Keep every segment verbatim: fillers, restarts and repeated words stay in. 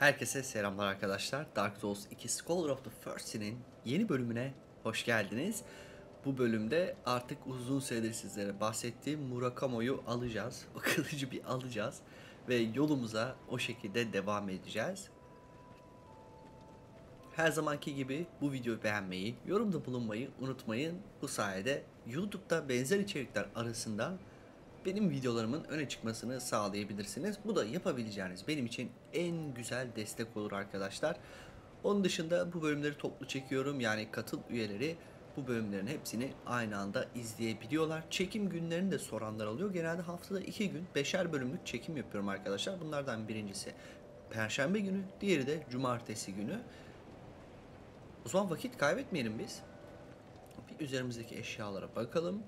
Herkese selamlar arkadaşlar. Dark Souls iki Scholar of the First'inin yeni bölümüne hoş geldiniz. Bu bölümde artık uzun süredir sizlere bahsettiğim Murakamo'yu alacağız. O kılıcı bir alacağız ve yolumuza o şekilde devam edeceğiz. Her zamanki gibi bu videoyu beğenmeyi, yorumda bulunmayı unutmayın. Bu sayede YouTube'da benzer içerikler arasında benim videolarımın öne çıkmasını sağlayabilirsiniz. Bu da yapabileceğiniz benim için en güzel destek olur arkadaşlar. Onun dışında bu bölümleri toplu çekiyorum. Yani katıl üyeleri bu bölümlerin hepsini aynı anda izleyebiliyorlar. Çekim günlerini de soranlar oluyor. Genelde haftada iki gün beşer bölümlük çekim yapıyorum arkadaşlar. Bunlardan birincisi Perşembe günü, diğeri de Cumartesi günü. O zaman vakit kaybetmeyelim biz. Bir üzerimizdeki eşyalara bakalım.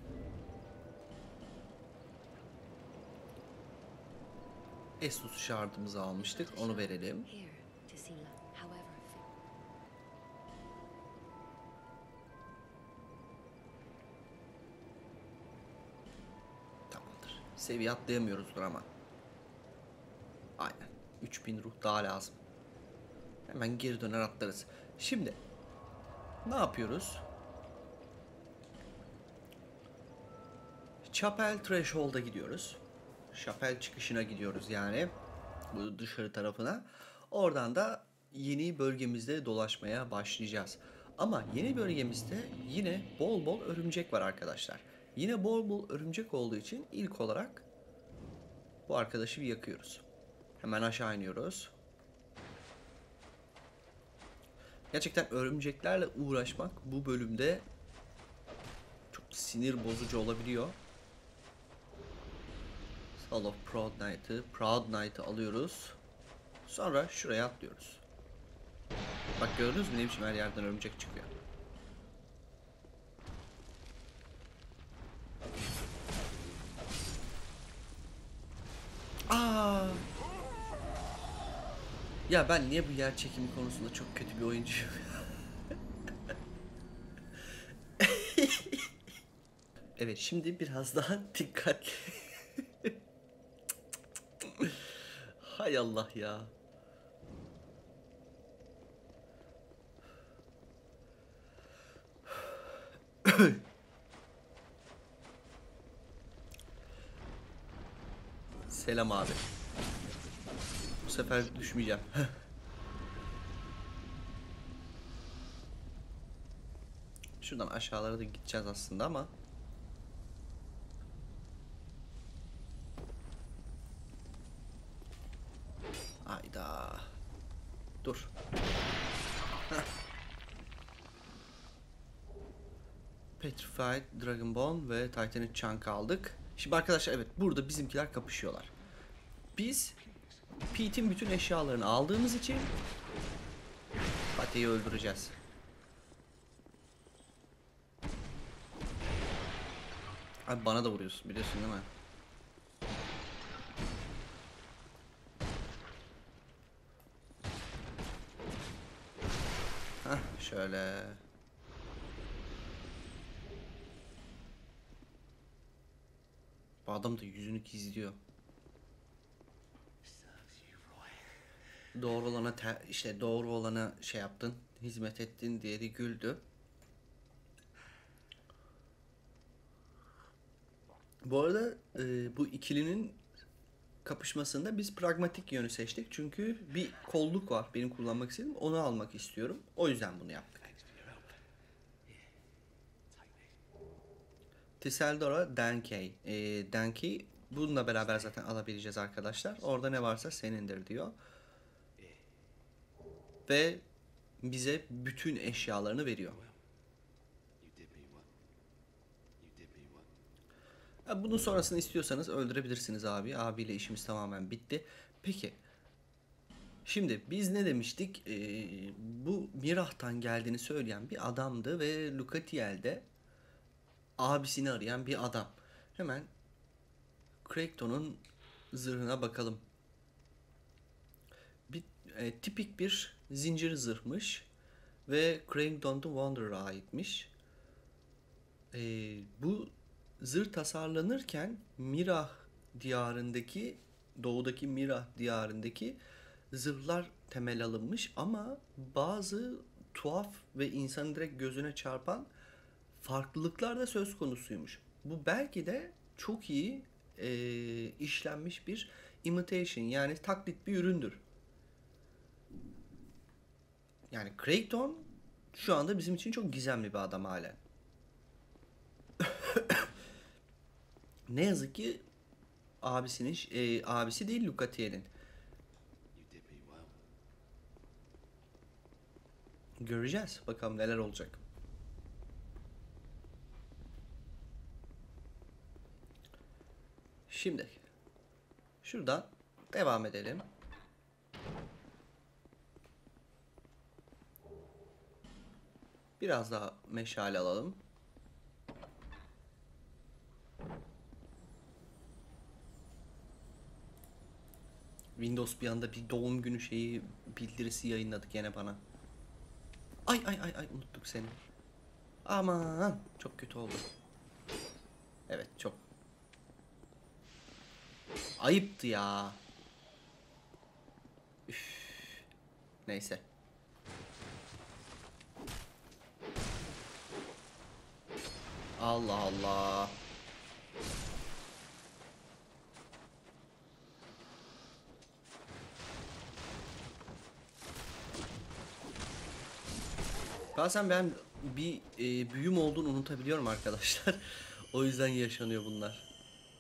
Estus şardımızı almıştık. Onu verelim. Tamamdır. Seviye atlayamıyoruzdur ama. Aynen. üç bin ruh daha lazım. Hemen geri döner atlarız. Şimdi ne yapıyoruz? Chapel Threshold'a gidiyoruz. Chapel çıkışına gidiyoruz yani. Bu dışarı tarafına. Oradan da yeni bölgemizde dolaşmaya başlayacağız. Ama yeni bölgemizde yine bol bol örümcek var arkadaşlar. Yine bol bol örümcek olduğu için ilk olarak bu arkadaşı bir yakıyoruz. Hemen aşağı iniyoruz. Gerçekten örümceklerle uğraşmak bu bölümde çok sinir bozucu olabiliyor. Soul of Proud Knight'ı, Proud Knight'ı alıyoruz. Sonra şuraya atlıyoruz. Bak gördünüz mü ne biçim her yerden örümcek çıkıyor. Aa! Ya ben niye bu yer çekimi konusunda çok kötü bir oyuncuyum? Evet, şimdi biraz daha dikkatli. Hay Allah ya. Selam abi. Bu sefer düşmeyeceğim. Şuradan aşağılara da gideceğiz aslında ama. Hayda. Dur. Petrified, Dragonbone ve Titanic Chunk aldık. Şimdi arkadaşlar evet burada bizimkiler kapışıyorlar. Biz Pete'in bütün eşyalarını aldığımız için Pate'yi öldüreceğiz. Abi bana da vuruyorsun biliyorsun değil mi? Hah şöyle. Bu adam da yüzünü gizliyor. Doğru olana te, işte doğru olana şey yaptın, hizmet ettin diye de güldü. Bu arada e, bu ikilinin kapışmasında biz pragmatik yönü seçtik. Çünkü bir kolluk var benim kullanmak istediğim. Onu almak istiyorum. O yüzden bunu yaptık. Tiseldora Dankey. E, Dankey bununla beraber zaten alabileceğiz arkadaşlar. Orada ne varsa senindir diyor. Ve bize bütün eşyalarını veriyor. Bunun sonrasını istiyorsanız öldürebilirsiniz abi. Abiyle işimiz tamamen bitti. Peki. Şimdi biz ne demiştik? Ee, bu Mirah'tan geldiğini söyleyen bir adamdı ve Lucatiel'de abisini arayan bir adam. Hemen Craigton'un zırhına bakalım. Bir e, tipik bir zincir zırhmış ve Craigton the Wanderer'a aitmiş. E, bu zırh tasarlanırken Mirah diyarındaki doğudaki Mirah diyarındaki zırhlar temel alınmış ama bazı tuhaf ve insanın direkt gözüne çarpan farklılıklar da söz konusuymuş. Bu belki de çok iyi e, işlenmiş bir imitation, yani taklit bir üründür. Yani Creighton şu anda bizim için çok gizemli bir adam halen. Ne yazık ki abisinin e, abisi değil Lucatier'in. Göreceğiz bakalım neler olacak. Şimdi şuradan devam edelim. Biraz daha meşale alalım. Windows bir anda bir doğum günü şeyi bildirisi yayınladı gene bana. Ay ay ay ay unuttuk seni. Aman çok kötü oldu. Evet çok. Ayıptı ya. Üf. Neyse. Allah Allah. Bazen ben bir e, büyüm olduğunu unutabiliyorum arkadaşlar. O yüzden yaşanıyor bunlar.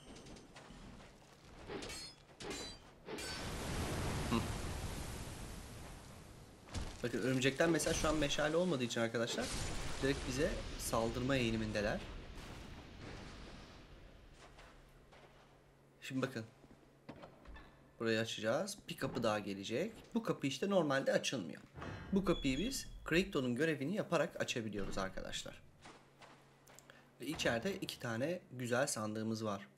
Hı. Bakın örümcekler mesela şu an meşale olmadığı için arkadaşlar direkt bize saldırma eğilimindeler. Şimdi bakın. Burayı açacağız. Bir kapı daha gelecek. Bu kapı işte normalde açılmıyor. Bu kapıyı biz Creighton'un görevini yaparak açabiliyoruz arkadaşlar. Ve içeride iki tane güzel sandığımız var.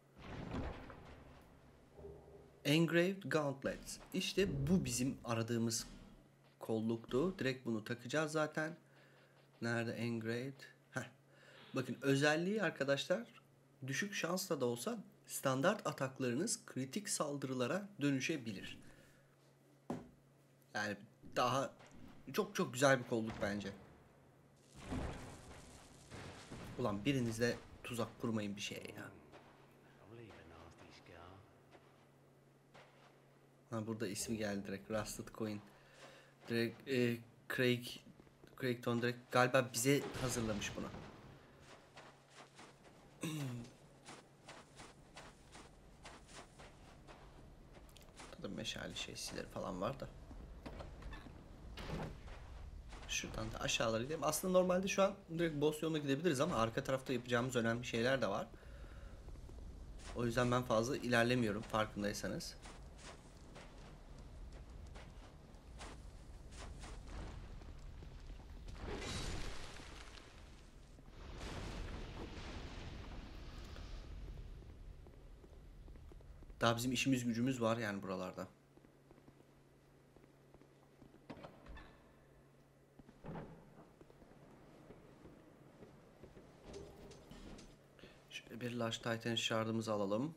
Engraved Gauntlets. İşte bu bizim aradığımız kolluktu. Direkt bunu takacağız zaten. Nerede engraved? Heh. Bakın özelliği arkadaşlar, düşük şansla da olsa standart ataklarınız kritik saldırılara dönüşebilir. Yani daha çok çok güzel bir kolluk bence. Ulan birinizde tuzak kurmayın bir şeye ya. Ha, burada ismi geldi direkt. Rusted Coin. Direkt e, Craig Creighton direkt galiba bize hazırlamış bunu. Burada meşale şeysileri falan var da. Şuradan da aşağılara gidelim. Aslında normalde şu an direkt boss yoluna gidebiliriz ama arka tarafta yapacağımız önemli şeyler de var. O yüzden ben fazla ilerlemiyorum farkındaysanız. Daha bizim işimiz gücümüz var yani buralarda. Şöyle bir Lush Titan şardımızı alalım.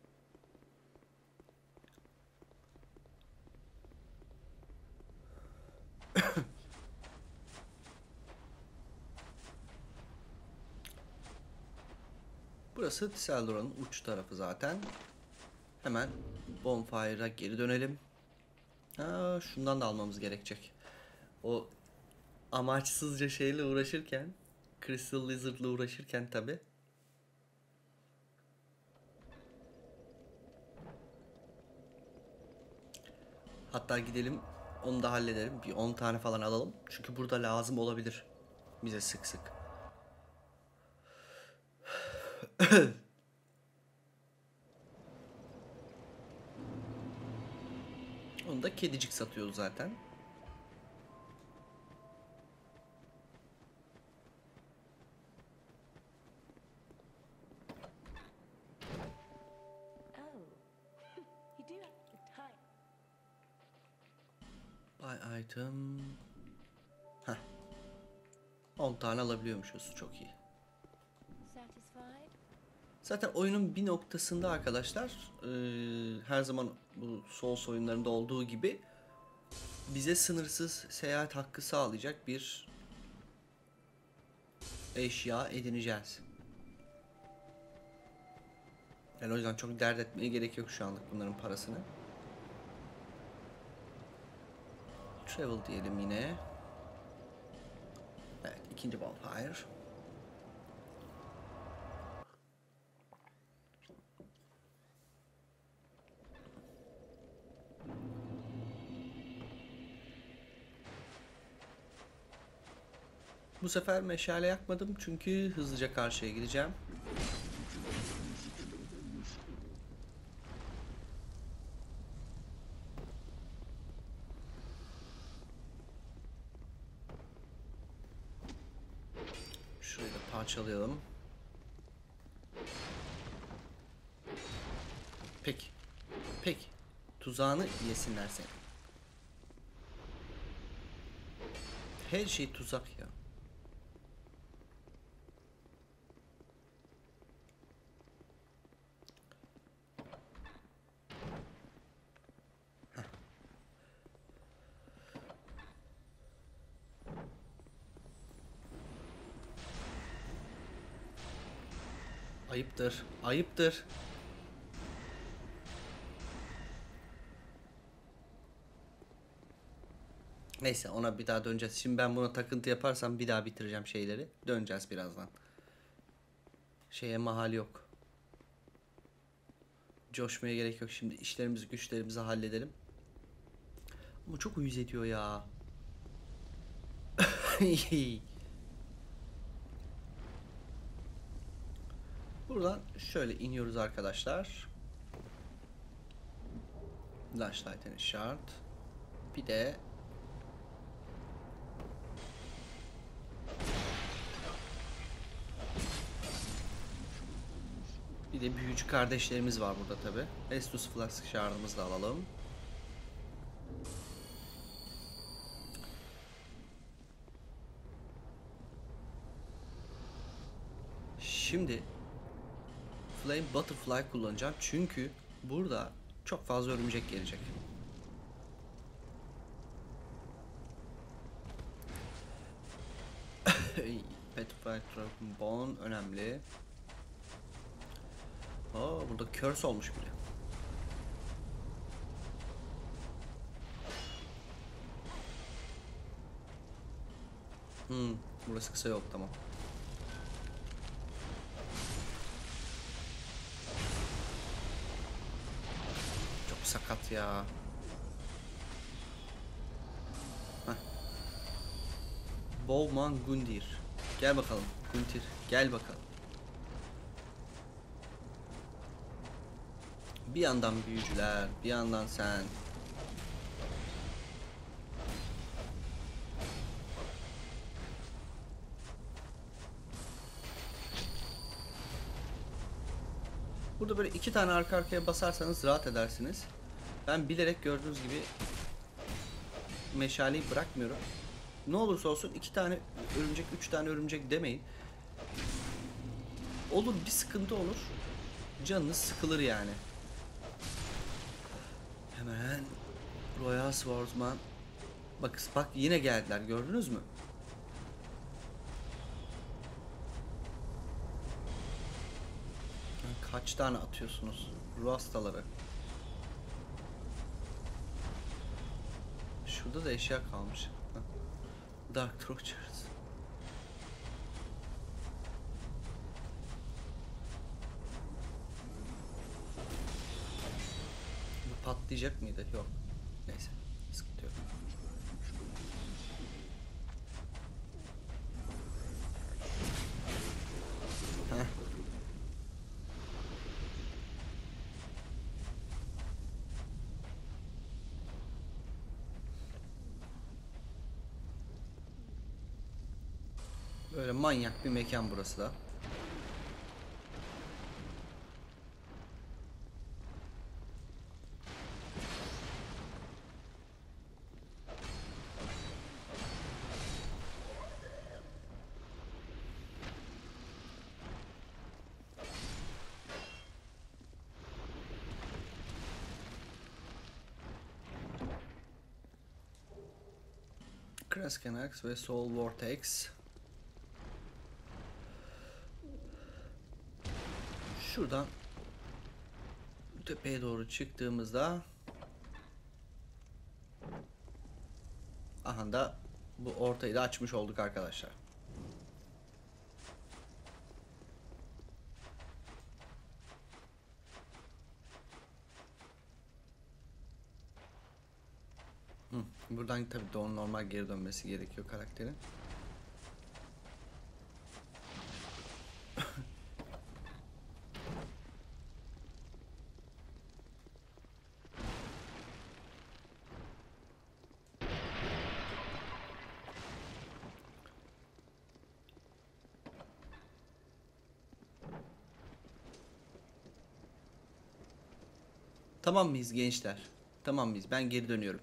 Burası Tiseldor'un uç tarafı zaten. Hemen Bonfire'a geri dönelim. Ha, şundan da almamız gerekecek. O amaçsızca şeyle uğraşırken, Crystal Lizard'la uğraşırken tabi. Hatta gidelim onu da halledelim. Bir on tane falan alalım. Çünkü burada lazım olabilir bize sık sık. Onu da kedicik satıyoruz zaten. Buy item. Heh. on tane alabiliyormuşuz. Çok iyi. Zaten oyunun bir noktasında arkadaşlar e, her zaman bu Souls oyunlarında olduğu gibi bize sınırsız seyahat hakkı sağlayacak bir eşya edineceğiz. Yani o yüzden çok dert etmeye gerek yok şu anlık bunların parasını. Travel diyelim yine. Evet, ikinci bonfire. Bu sefer meşale yakmadım çünkü hızlıca karşıya gideceğim. Şurayı da parçalayalım. Peki. Peki. Tuzağını yesinler seni. Her şey tuzak ya. Ayıptır. Ayıptır. Neyse ona bir daha döneceğiz. Şimdi ben buna takıntı yaparsam bir daha bitireceğim şeyleri. Döneceğiz birazdan. Şeye mahal yok. Coşmaya gerek yok. Şimdi işlerimizi güçlerimizi halledelim. Ama çok uyuz ediyor ya. Buradan şöyle iniyoruz arkadaşlar. Flashlight'ın şart. Bir de Bir de büyücü kardeşlerimiz var burada tabi. Estus Flask şardımızı da alalım. Şimdi Flame Butterfly kullanacağım çünkü burada çok fazla örümcek gelecek. Petrified Dragon Bone önemli. Aa, burada curse olmuş bile. Hmm, burası kısa yok, tamam. Çok sakat ya. Heh. Bowman Gundyr. Gel bakalım Gundyr, gel bakalım. Bir yandan büyücüler, bir yandan sen. Burada böyle iki tane arka arkaya basarsanız rahat edersiniz. Ben bilerek gördüğünüz gibi meşaleyi bırakmıyorum. Ne olursa olsun iki tane örümcek, üç tane örümcek demeyin. Olur, bir sıkıntı olur. Canınız sıkılır yani. Hemen Royal Swordsman. Bak bak yine geldiler, gördünüz mü? Kaç tane atıyorsunuz ruh hastaları? Şurada da eşya kalmış. Dark Trochers. Bu patlayacak mıydı? Yok. Neyse. Sıkıntı yok. Heh. Böyle manyak bir mekan burası da. Kraskanax ve Soul Vortex. Şuradan tepeye doğru çıktığımızda aha da bu ortayı da açmış olduk arkadaşlar. Hı, buradan tabii doğru normal geri dönmesi gerekiyor karakterin. Tamam mıyız gençler? Tamam mıyız? Ben geri dönüyorum.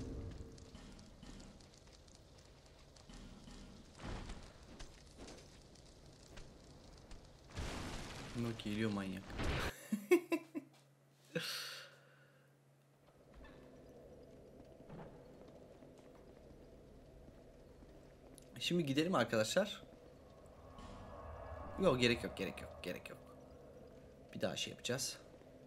Yok, geliyor manyak. Şimdi gidelim arkadaşlar. Yok, gerek yok, gerek yok, gerek yok. Bir daha şey yapacağız.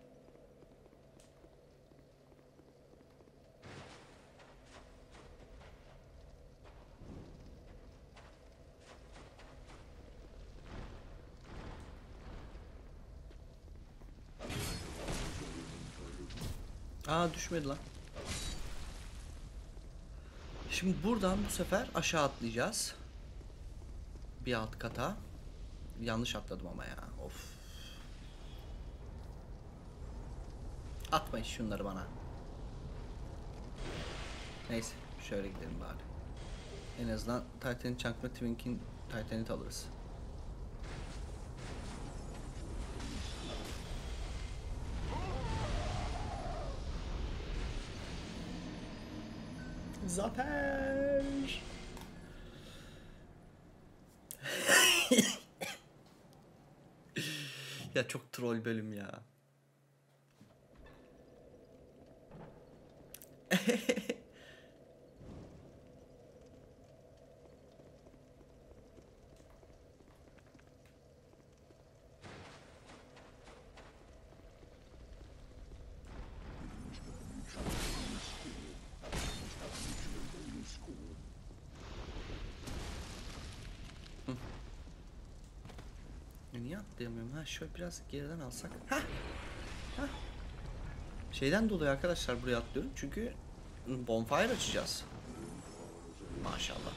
Aa, düşmedi lan. Şimdi buradan bu sefer aşağı atlayacağız. Bir alt kata. Yanlış atladım ama ya. Of. Atmayın şunları bana. Neyse, şöyle gidelim bari. En azından Titan'in çankma Twink'in Titan'it alırız. Zafer. Ya çok troll bölüm ya. Niye atlayamıyorum? Ha, şöyle biraz geriden alsak. Ha. Ha. Şeyden dolayı arkadaşlar buraya atlıyorum. Çünkü bonfire açacağız. Maşallah.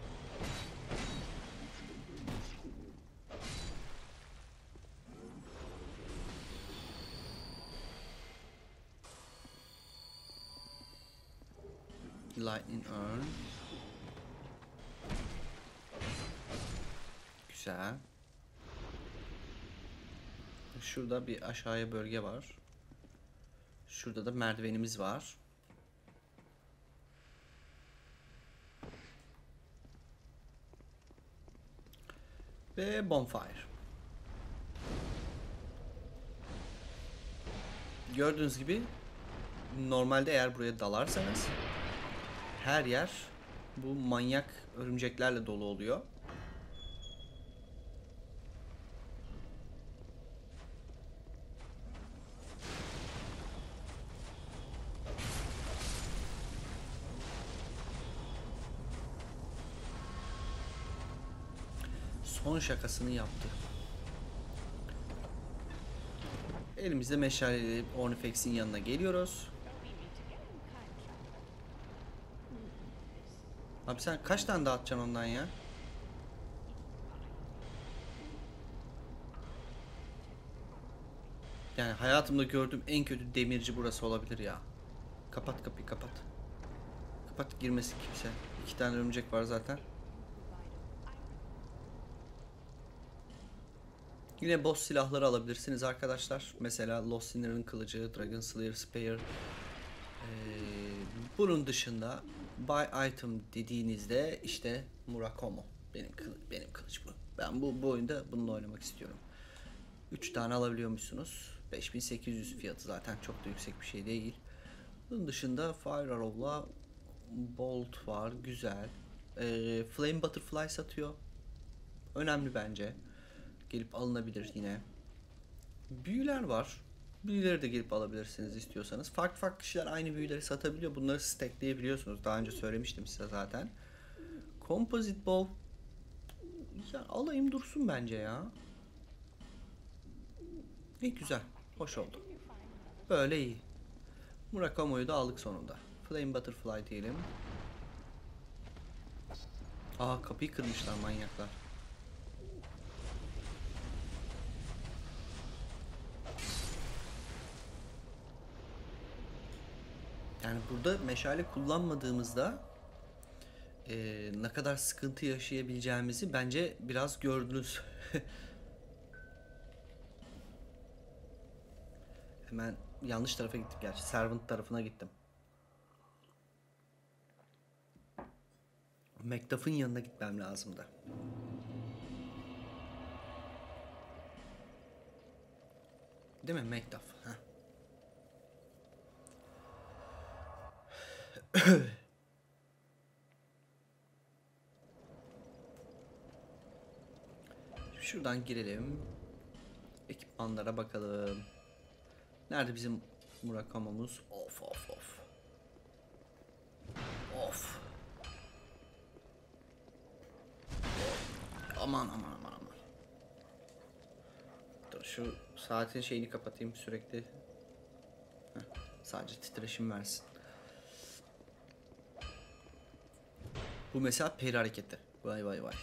Lightning Urn. Güzel. Şurada bir aşağıya bölge var. Şurada da merdivenimiz var. Ve bonfire. Gördüğünüz gibi normalde eğer buraya dalarsanız her yer bu manyak örümceklerle dolu oluyor. Son şakasını yaptı. Elimizde meşaleyle Ornifex'in yanına geliyoruz. Abi sen kaç tane daha atacaksın ondan ya? Yani hayatımda gördüğüm en kötü demirci burası olabilir ya. Kapat kapıyı, kapat. Kapat, girmesin kimse. İki tane örümcek var zaten. Yine boss silahları alabilirsiniz arkadaşlar. Mesela Lost Sinner'ın kılıcı, Dragon Slayer Spear. Ee, bunun dışında buy item dediğinizde işte Murakomo. Benim kılıç, benim kılıç bu. Ben bu, bu oyunda bununla oynamak istiyorum. üç tane alabiliyormuşsunuz. beş bin sekiz yüz fiyatı zaten çok da yüksek bir şey değil. Bunun dışında Fire Arrow'la Bolt var, güzel. Ee, Flame Butterfly satıyor. Önemli bence. Gelip alınabilir yine. Büyüler var. Büyüleri de gelip alabilirsiniz istiyorsanız. Farklı farklı kişiler aynı büyüleri satabiliyor. Bunları stackleyebiliyorsunuz. Daha önce söylemiştim size zaten. Composite Bow. Ya alayım dursun bence ya. İyi, güzel. Hoş oldu. Böyle iyi. Murakamo'yu da aldık sonunda. Flame Butterfly diyelim. Aa, kapıyı kırmışlar manyaklar. Yani burada meşale kullanmadığımızda e, ne kadar sıkıntı yaşayabileceğimizi bence biraz gördünüz. Hemen yanlış tarafa gittik gerçi. Servant tarafına gittim. Macduff'ın yanına gitmem lazımdı. Değil mi Macduff? Heh. Şuradan girelim. Ekipmanlara bakalım. Nerede bizim Murakamo'muz? Of of of. Of. Aman aman aman aman. Dur şu saatin şeyini kapatayım sürekli. Heh, sadece titreşim versin. Bu mesela peri hareketi. Vay vay vay.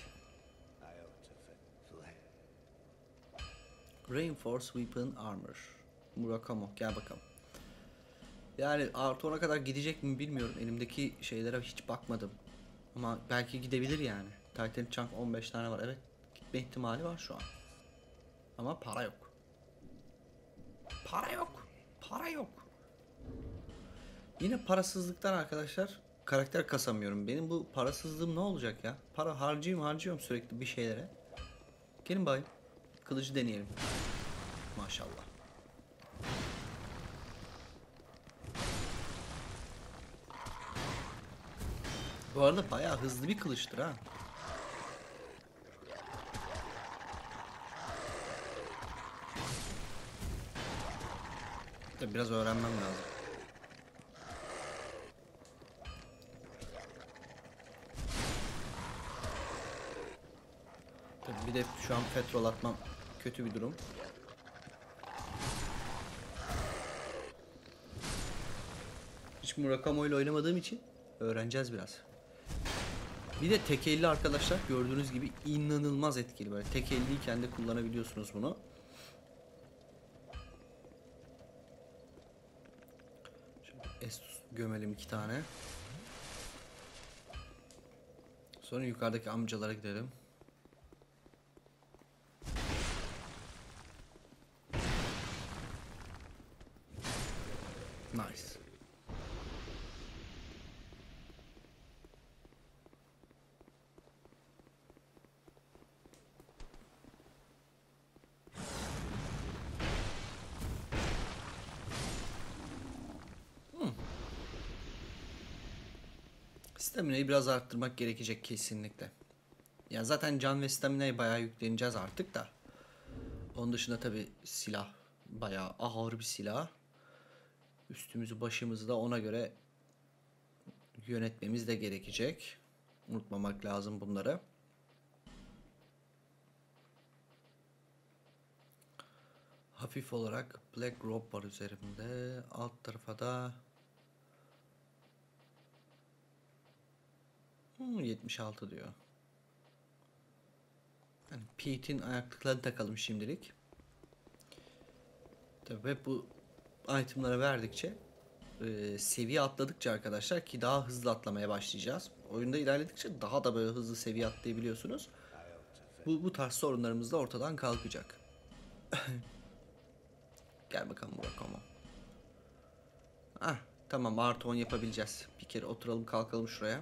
Reinforce Weapon Armor. Murakamo gel bakalım. Yani artı ona kadar gidecek mi bilmiyorum. Elimdeki şeylere hiç bakmadım. Ama belki gidebilir yani. Titan Chunk on beş tane var. Evet. Gitme ihtimali var şu an. Ama para yok. Para yok. Para yok. Yine parasızlıktan arkadaşlar karakter kasamıyorum. Benim bu parasızlığım ne olacak ya? Para harcıyorum harcıyorum sürekli bir şeylere. Gelin bayım. Kılıcı deneyelim. Maşallah. Bu arada bayağı hızlı bir kılıçtır ha. Tabii biraz öğrenmem lazım. Tabii bir de şu an petrol atmam kötü bir durum. Hiç Murakamo ile oynamadığım için öğreneceğiz biraz. Bir de tek elli arkadaşlar gördüğünüz gibi inanılmaz etkili, böyle tek elliyken de kullanabiliyorsunuz bunu. Şimdi Estus gömelim iki tane. Sonra yukarıdaki amcalara gidelim. Nice. Stamina'yı biraz arttırmak gerekecek kesinlikle. Yani zaten can ve stamina'yı bayağı yükleneceğiz artık da. Onun dışında tabi silah bayağı ağır bir silah. Üstümüzü başımızı da ona göre yönetmemiz de gerekecek. Unutmamak lazım bunları. Hafif olarak Black Robe var üzerimde. Alt tarafa da hmm, yetmiş altı diyor. Yani Pete'in ayaklıklarını takalım şimdilik. Tabii bu itemlara verdikçe e, seviye atladıkça arkadaşlar, ki daha hızlı atlamaya başlayacağız. Oyunda ilerledikçe daha da böyle hızlı seviye atlayabiliyorsunuz. Bu, bu tarz sorunlarımız da ortadan kalkacak. Gel bakalım Murakamo. Ah tamam, artı on yapabileceğiz. Bir kere oturalım kalkalım şuraya.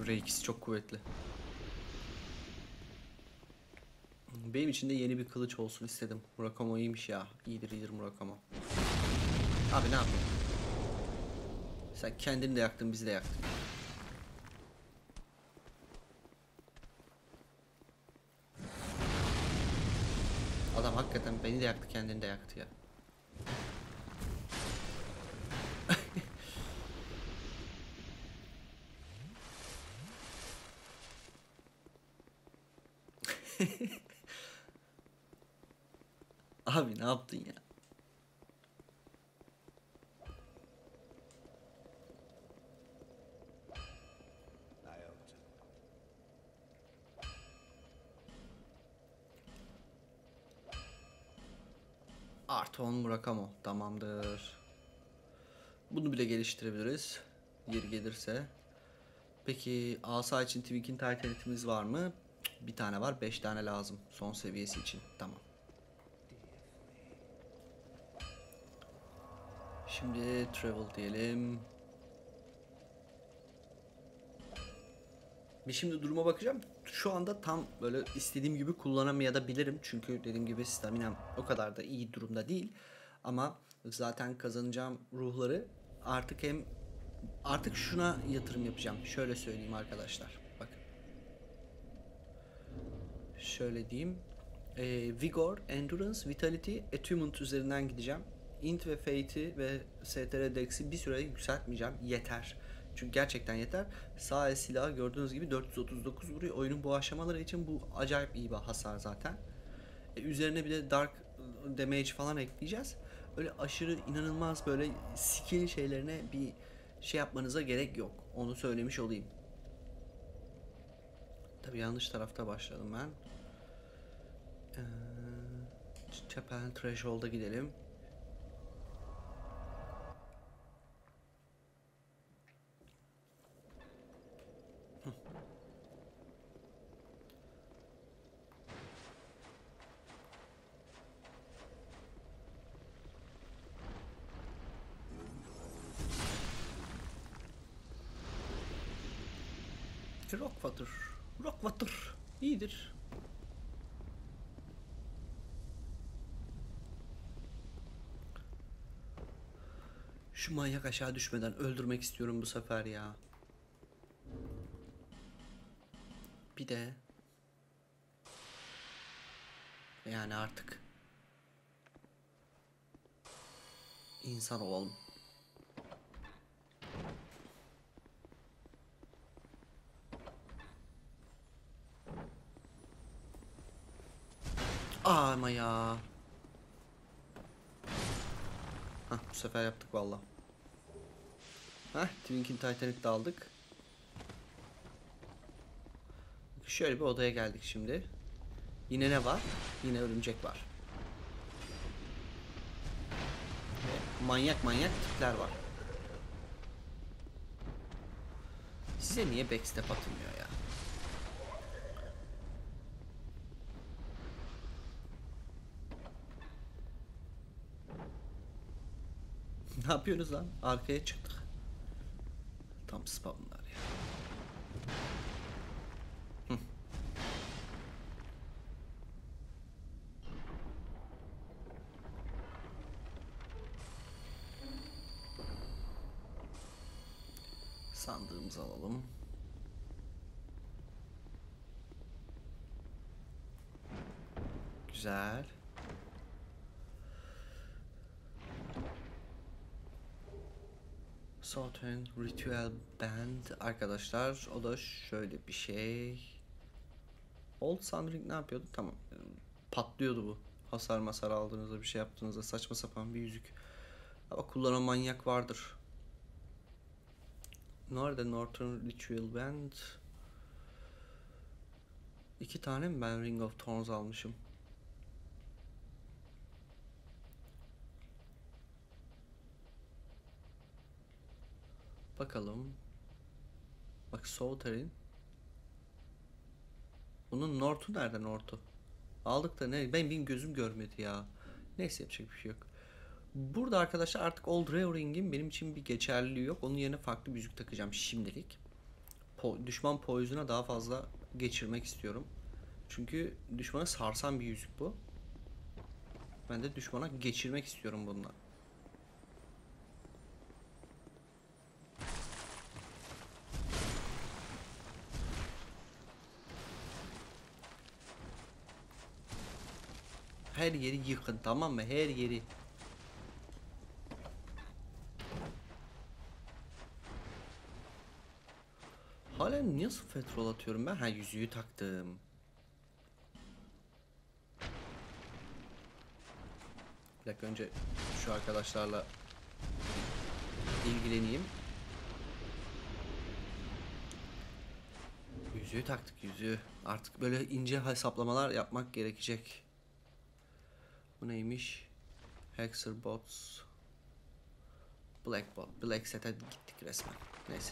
R ikisi çok kuvvetli. Benim için de yeni bir kılıç olsun istedim. Murakamo iyiymiş ya. İyidir iyidir Murakamo. Abi ne yapıyorsun? Sen kendini de yaktın, bizi de yaktın. Adam hakikaten beni de yaktı, kendini de yaktı ya. Abi ne yaptın ya? Artı on Murakamo. Tamamdır. Bunu bile geliştirebiliriz. Yeri gelirse. Peki asa için Twink'in Titanite'imiz var mı? Bir tane var. Beş tane lazım. Son seviyesi için. Tamam. Şimdi travel diyelim. Bir şimdi duruma bakacağım. Şu anda tam böyle istediğim gibi kullanamayabilirim. Çünkü dediğim gibi staminam o kadar da iyi durumda değil. Ama zaten kazanacağım ruhları artık hem artık şuna yatırım yapacağım. Şöyle söyleyeyim arkadaşlar. Bakın. Şöyle diyeyim. Ee, Vigor, Endurance, Vitality, Attunement üzerinden gideceğim. Int ve Fate'i ve S T R Dex'i bir süre yükseltmeyeceğim. Yeter. Çünkü gerçekten yeter. Sağ el silahı gördüğünüz gibi dört yüz otuz dokuz vuruyor. Oyunun bu aşamaları için bu acayip iyi bir hasar zaten. E, üzerine bir de Dark Damage falan ekleyeceğiz. Öyle aşırı inanılmaz böyle skill şeylerine bir şey yapmanıza gerek yok. Onu söylemiş olayım. Tabii yanlış tarafta başladım ben. Ee, Chapel Threshold'a gidelim. Rockwater. Rockwater. İyidir. Şu manyak aşağı düşmeden öldürmek istiyorum bu sefer ya. Bir de yani artık insan olalım. Ama ya. Hah, bu sefer yaptık valla. Hah, Twink'in Titanic de aldık. Şöyle bir odaya geldik şimdi. Yine ne var? Yine örümcek var. Ve manyak manyak tipler var. Size niye backstep atılmıyor ya? Ne yapıyorsunuz lan? Arkaya çıktık. Tam spamlar ya. Hı. Sandığımızı alalım. Güzel. Southern Ritual Band arkadaşlar, o da şöyle bir şey. Old Sunring ne yapıyordu? Tamam. Patlıyordu bu. Hasar masar aldığınızda, bir şey yaptığınızda saçma sapan bir yüzük. Ama kullanan manyak vardır. Nerede Northern Ritual Band? İki tane mi ben Ring of Thorns almışım? Bakalım. Bak Southern. Bunun North'u nerede North'u? Aldık da ne? Ben benim gözüm görmedi ya. Neyse yapacak bir şey yok. Burada arkadaşlar artık Old Reoring'in benim için bir geçerliliği yok. Onun yerine farklı bir yüzük takacağım şimdilik. po düşman poison'a daha fazla geçirmek istiyorum. Çünkü düşmana sarsan bir yüzük bu. Ben de düşmana geçirmek istiyorum bununla. Her yeri yıkın, tamam mı? Her yeri. Halen nasıl petrol atıyorum ben? Ha, yüzüğü taktım. Bir dakika, önce şu arkadaşlarla ilgileneyim. Yüzüğü taktık, yüzüğü. Artık böyle ince hesaplamalar yapmak gerekecek. Bu neymiş? Hexer bots. Black bot. Black set'e gittik resmen. Neyse.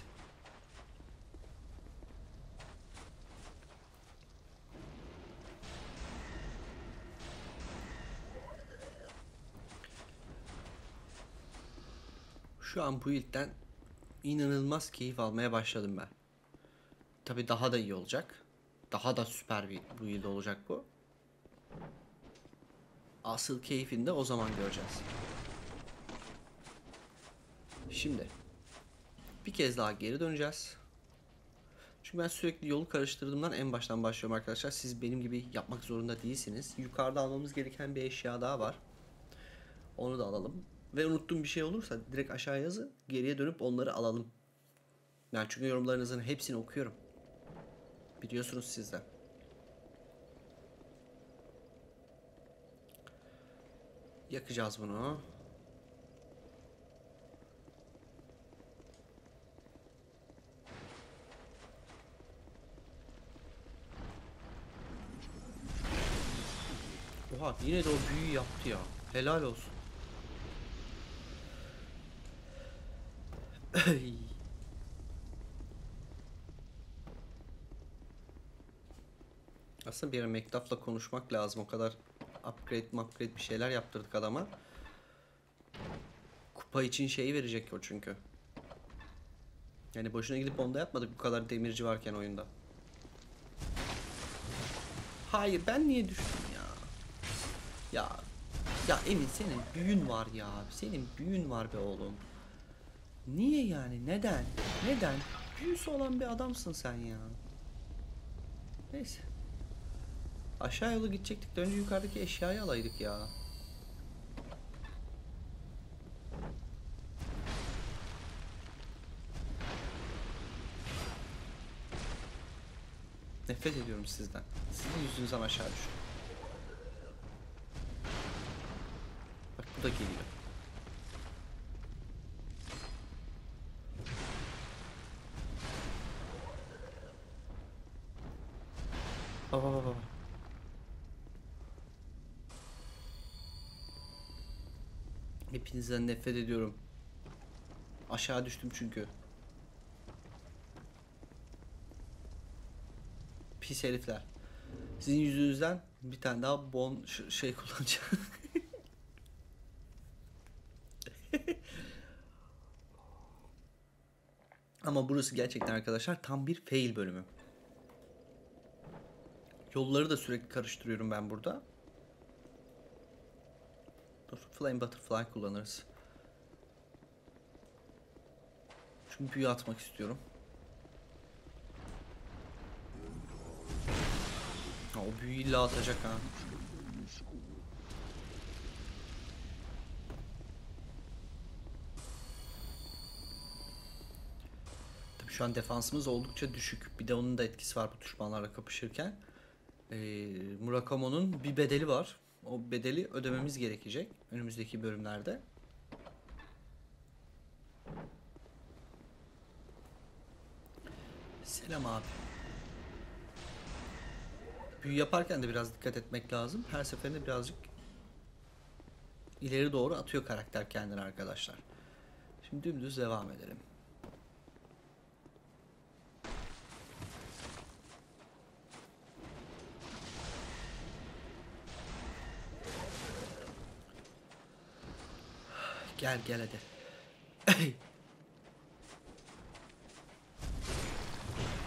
Şu an bu ilkten inanılmaz keyif almaya başladım ben. Tabi daha da iyi olacak. Daha da süper bir build olacak bu. Asıl keyfini de o zaman göreceğiz. Şimdi bir kez daha geri döneceğiz. Çünkü ben sürekli yolu karıştırdığımdan en baştan başlıyorum arkadaşlar. Siz benim gibi yapmak zorunda değilsiniz. Yukarıda almamız gereken bir eşya daha var. Onu da alalım. Ve unuttuğum bir şey olursa direkt aşağı yazın. Geriye dönüp onları alalım. Ben çünkü yorumlarınızın hepsini okuyorum. Biliyorsunuz sizden. Yakacağız bunu. Oha, yine de o büyüyü yaptı ya. Helal olsun. Aslında bir ara Mektaf'la konuşmak lazım. O kadar upgrade upgrade bir şeyler yaptırdık adama. Kupa için şeyi verecek o çünkü. Yani boşuna gidip onda yapmadık bu kadar demirci varken oyunda. Hayır, ben niye düştüm ya? Ya ya Emin, senin büyün var ya. Senin büyün var be oğlum. Niye yani? Neden? Neden? Büyüsü olan bir adamsın sen ya. Neyse. Aşağı yolu gidecektik de önce yukarıdaki eşyayı alaydık ya. Nefret ediyorum sizden. Sizin yüzünüzden aşağı düştüm. Bak, bu da geliyor. Aa. Hepinizden nefret ediyorum. Aşağı düştüm çünkü. Pis herifler. Sizin yüzünüzden bir tane daha bon şey kullanacağım. Ama burası gerçekten arkadaşlar tam bir fail bölümü. Yolları da sürekli karıştırıyorum ben burada. Dur, Flame Butterfly kullanırız. Çünkü büyü atmak istiyorum. Ha, o büyüyü illa atacak ha. Tabii şu an defansımız oldukça düşük. Bir de onun da etkisi var bu düşmanlarla kapışırken. Ee, Murakamo'nun bir bedeli var. O bedeli ödememiz gerekecek önümüzdeki bölümlerde. Selam abi. Büyü yaparken de biraz dikkat etmek lazım. Her seferinde birazcık ileri doğru atıyor karakter kendini arkadaşlar. Şimdi dümdüz devam edelim. Gel gel hadi.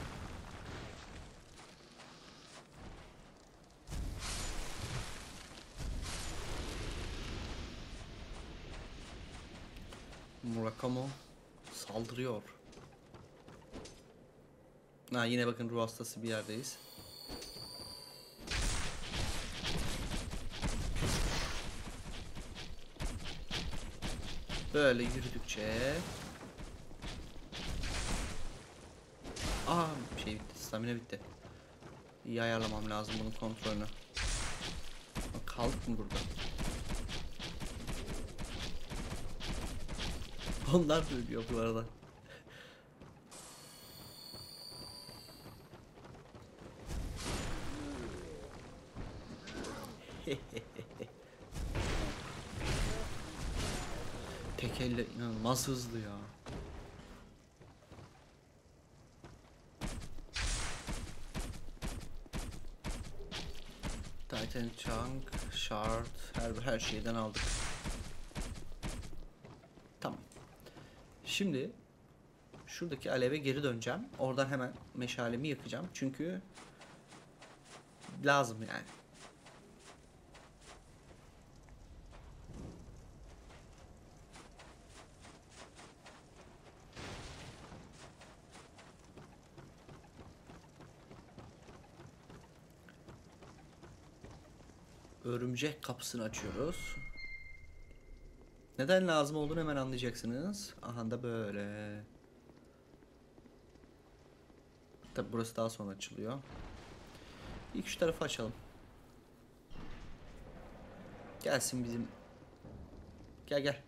Murakamo saldırıyor. Ha, yine bakın ruh hastası bir yerdeyiz. Böyle yürüdükçe. Aa, şey bitti, stamina bitti. İyi ayarlamam lazım bunun kontrolünü. Kaldık mı burada? Onlar da ölüyor bu arada. Tek elle inanılmaz hızlı ya. Titan Chunk, Shard, her her şeyden aldık. Tamam. Şimdi şuradaki aleve geri döneceğim. Oradan hemen meşalemi yakacağım. Çünkü lazım yani. Örümcek kapısını açıyoruz. Neden lazım olduğunu hemen anlayacaksınız. Aha da böyle. Tabi burası daha sonra açılıyor. İlk şu tarafı açalım. Gelsin bizim. Gel gel.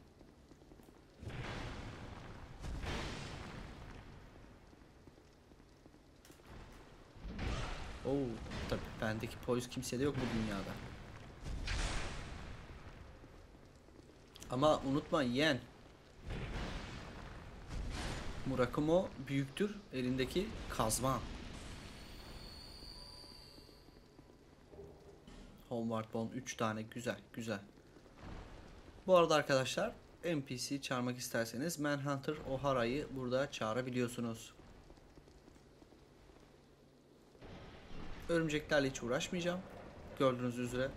Oo, tabi bendeki poise kimsede yok bu dünyada. Ama unutma yeğen. Murakamo büyüktür elindeki kazma. Homeward Bone üç tane, güzel güzel. Bu arada arkadaşlar N P C çağırmak isterseniz Manhunter O'Hara'yı burada çağırabiliyorsunuz. Örümceklerle hiç uğraşmayacağım. Gördüğünüz üzere.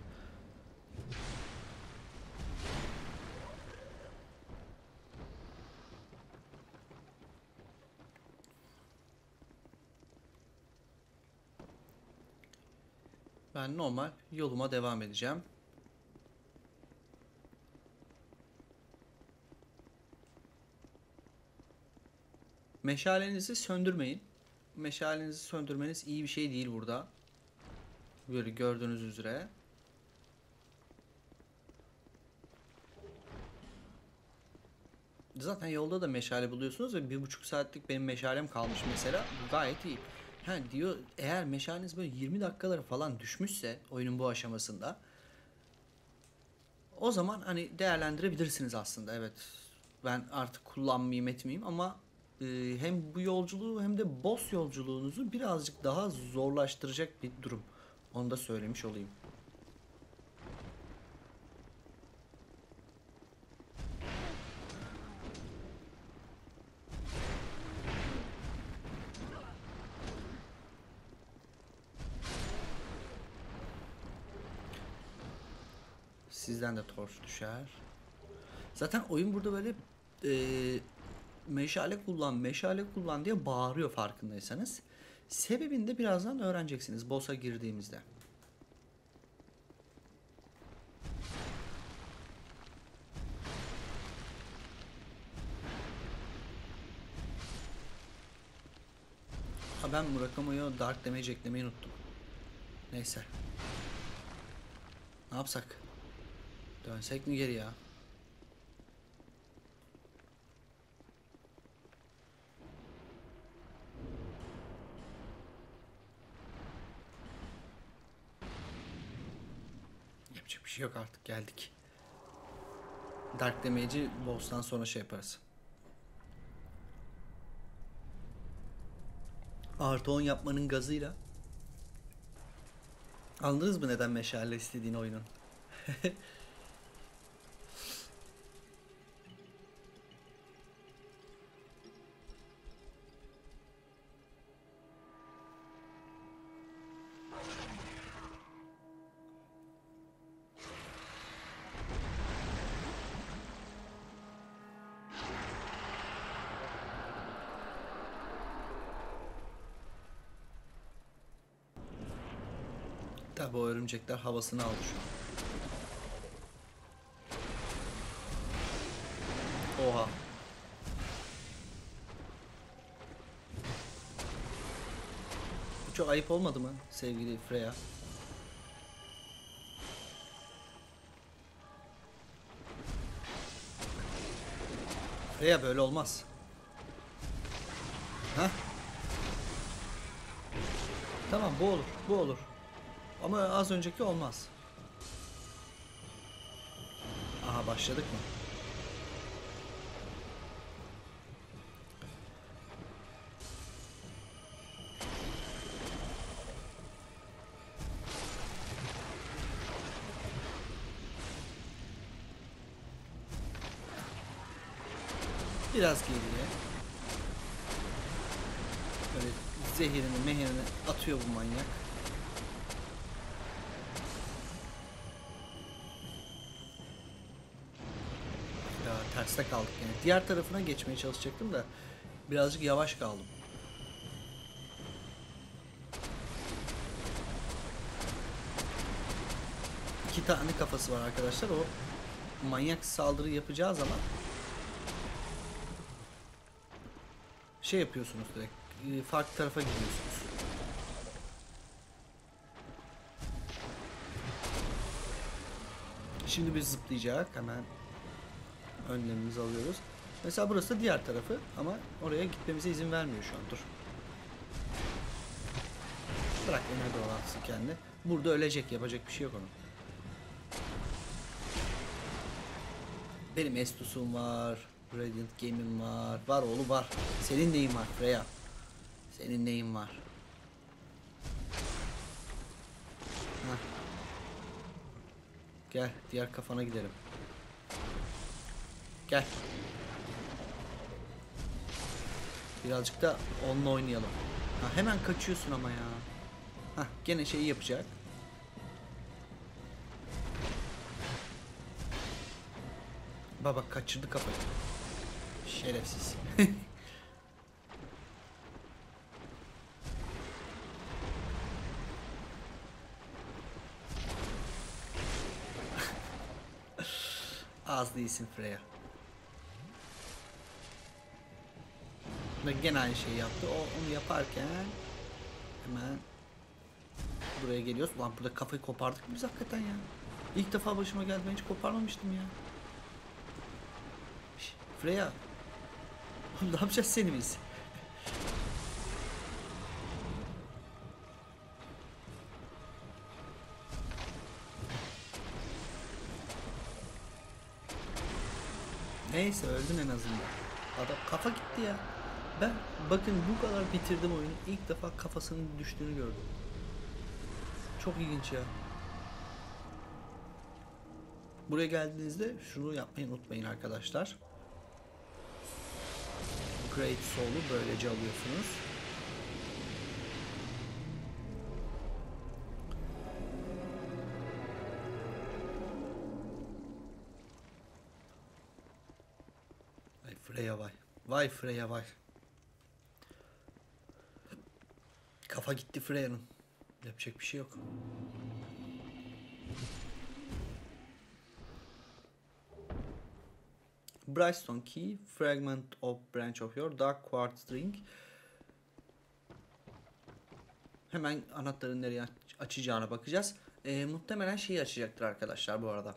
Ben normal yoluma devam edeceğim. Meşalenizi söndürmeyin. Meşalenizi söndürmeniz iyi bir şey değil burada. Böyle gördüğünüz üzere. Zaten yolda da meşale buluyorsunuz ve bir buçuk saatlik benim meşalem kalmış mesela. Bu gayet iyi. Ha diyor, eğer meşaleniz böyle yirmi dakikalara falan düşmüşse oyunun bu aşamasında, o zaman hani değerlendirebilirsiniz aslında. Evet, ben artık kullanmayayım etmeyeyim ama e, hem bu yolculuğu hem de boss yolculuğunuzu birazcık daha zorlaştıracak bir durum. Onu da söylemiş olayım. Sizden de torç düşer. Zaten oyun burada böyle e, meşale kullan, meşale kullan diye bağırıyor farkındaysanız. Sebebini de birazdan öğreneceksiniz boss'a girdiğimizde. Ha, ben Murakamo'ya Dark Damage eklemeyi unuttum. Neyse. Ne yapsak? Dönsek mi geri ya? Yapacak bir şey yok, artık geldik. Dark Damage'i boss'tan sonra şey yaparız. Artı on yapmanın gazıyla. Anladınız mı neden meşale istediğin oyunun? Ya bu örümcekler havasını aldı şu an. Oha. Bu çok ayıp olmadı mı sevgili Freya? Freya böyle olmaz. Hah. Tamam, bu olur. Bu olur. Ama az önceki olmaz. Aha, başladık mı? Biraz geriye. Böyle zehirini mehirini atıyor bu manyak. Ya terste kaldık yani. Diğer tarafına geçmeye çalışacaktım da birazcık yavaş kaldım. İki tane kafası var arkadaşlar. O manyak saldırı yapacağı zaman şey yapıyorsunuz, direkt farklı tarafa gidiyorsunuz. Şimdi biz zıplayacak, hemen önlemimizi alıyoruz. Mesela burası diğer tarafı ama oraya gitmemize izin vermiyor şu an. Dur. Bırak, nerede olansın kendi. Burada ölecek, yapacak bir şey yok onun. Benim Estus'um var. Radiant Game'im var. Var oğlu var. Senin neyin var Freya? Senin neyin var? Heh. Gel diğer kafana gidelim. Gel. Birazcık da onunla oynayalım. Ha, hemen kaçıyorsun ama ya. Hah, gene şeyi yapacak. Baba kaçırdı kafayı. Şerefsiz. Az değilsin Freya. Ve gene aynı şeyi yaptı. O onu yaparken hemen buraya geliyoruz. Ulan burada kafayı kopardık biz hakikaten ya. İlk defa başıma geldi, ben hiç koparmamıştım ya. Şş, Freya. Oğlum ne yapacağız seni biz? Neyse, öldün en azından. Adam kafa gitti ya. Ben bakın bu kadar bitirdim oyunu. İlk defa kafasının düştüğünü gördüm. Çok ilginç ya. Buraya geldiğinizde şunu yapmayı unutmayın arkadaşlar. Great Soul'u böylece alıyorsunuz. Vay Freya vay. Vay Freya vay. Kafa gitti Freya'nın. Yapacak bir şey yok. Brightstone Key, Fragment of Branch of Your Dark Quartz Ring. Hemen anahtarın nereye aç açacağına bakacağız. Ee, muhtemelen şeyi açacaktır arkadaşlar bu arada.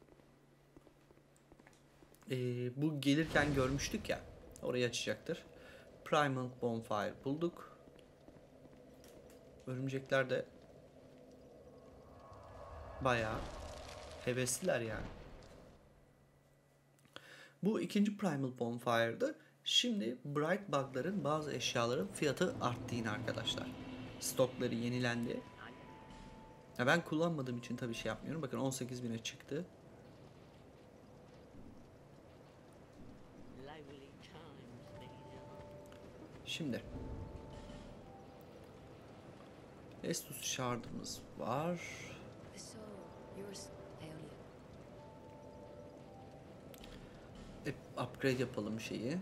Ee, bu gelirken görmüştük ya. Orayı açacaktır. Primal Bonfire bulduk. Örümcekler de bayağı hevesliler yani. Bu ikinci Primal Bonfire'dı. Şimdi Bright Bug'ların bazı eşyaların fiyatı arttı yine arkadaşlar. Stokları yenilendi. Ya ben kullanmadığım için tabii şey yapmıyorum. Bakın on sekiz bine çıktı. Şimdi Estus Shard'ımız var. E, upgrade yapalım şeyi.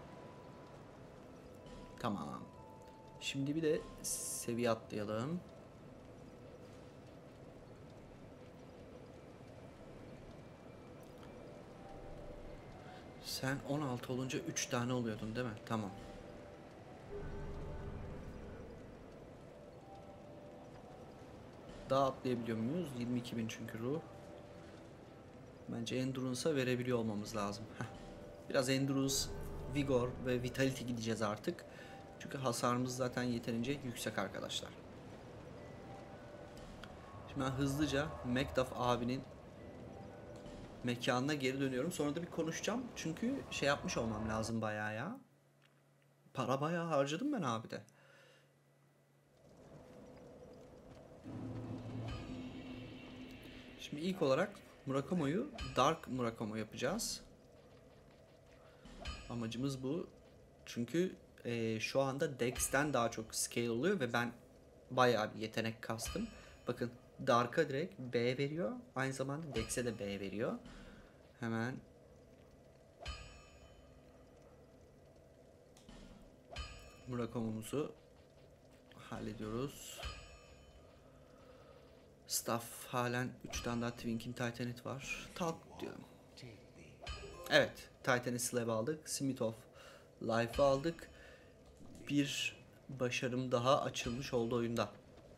Tamam. Şimdi bir de seviye atlayalım. Sen on altı olunca üç tane oluyordun değil mi? Tamam. Daha atlayabiliyor muyuz? yirmi iki bin çünkü ruh. Bence Endurance'a verebiliyor olmamız lazım. Heh. Biraz Endurance, Vigor ve Vitality gideceğiz artık. Çünkü hasarımız zaten yeterince yüksek arkadaşlar. Şimdi ben hızlıca Macduff abinin mekanına geri dönüyorum. Sonra da bir konuşacağım. Çünkü şey yapmış olmam lazım bayağı ya. Para bayağı harcadım ben abi de. Şimdi ilk olarak Murakumo'yu Dark Murakumo yapacağız. Amacımız bu. Çünkü e, şu anda Dex'ten daha çok scale oluyor ve ben bayağı bir yetenek kastım. Bakın Dark'a direkt B veriyor. Aynı zamanda Dex'e de B veriyor. Hemen Murakumo'muzu hallediyoruz. Staff halen üç tane daha Twinking Titanite var. Talk diyorum. Evet, Titanite Slab aldık. Smith of Life'ı aldık. Bir başarım daha açılmış oldu oyunda.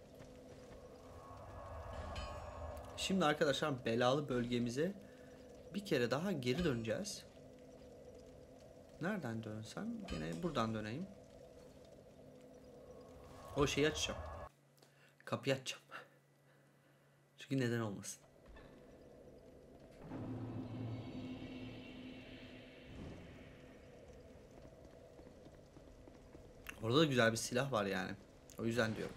Şimdi arkadaşlar belalı bölgemize bir kere daha geri döneceğiz. Nereden dönsem? Yine buradan döneyim. O şeyi açacağım. Kapıyı açacağım. Çünkü neden olmasın. Orada da güzel bir silah var yani. O yüzden diyorum.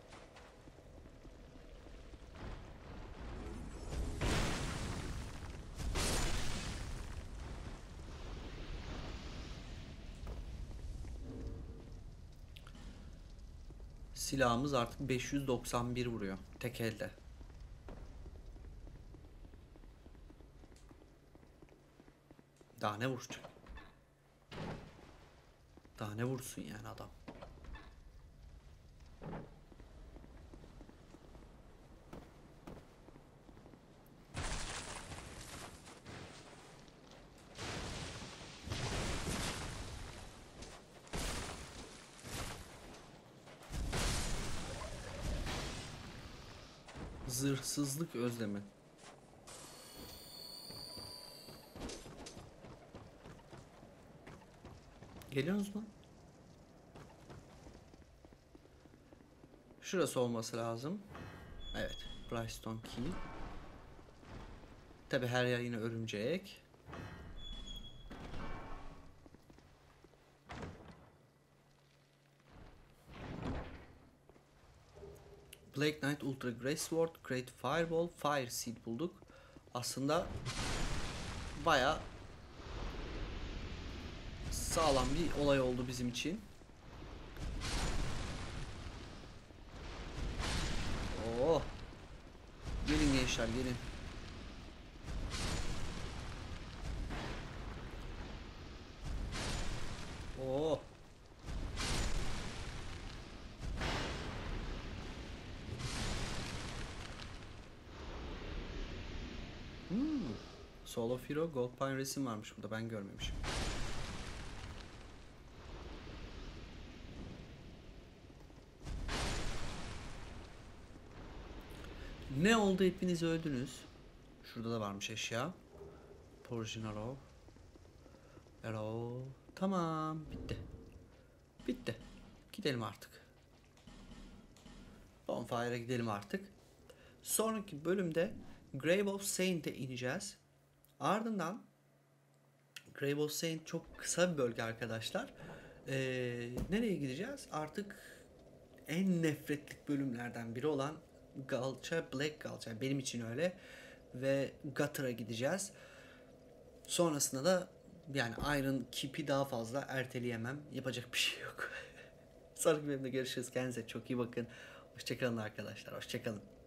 Silahımız artık beş yüz doksan bir vuruyor. Tek elde. Daha ne vuracak? Daha ne vursun yani adam? Zırhsızlık özlemi. Geliyorsunuz mu? Şurası olması lazım. Evet. Brightstone Key. Tabi her yer yine örümcek. Black Knight Ultra Grey Sword, Great Fireball, Fire Seed bulduk. Aslında baya sağlam bir olay oldu bizim için. Oh. Gelin gençler gelin. Oh. Hmm. Soul of Hero Gold Pine resim varmış burada, ben görmemişim. Ne oldu, hepiniz öldünüz. Şurada da varmış eşya. Portion Arrow. Arrow. Tamam, bitti. Bitti. Gidelim artık. Bonfire'a gidelim artık. Sonraki bölümde Grave of Saint'e ineceğiz. Ardından Grave of Saint çok kısa bir bölge arkadaşlar. Ee, nereye gideceğiz? Artık en nefretlik bölümlerden biri olan Gulch'a, Black Gulch'a, benim için öyle, ve Gutter'a gideceğiz. Sonrasında da yani Iron Keep'i daha fazla erteleyemem. Yapacak bir şey yok. Sonraki bölümde görüşürüz. Kendinize çok iyi bakın. Hoşçakalın arkadaşlar. Hoşçakalın.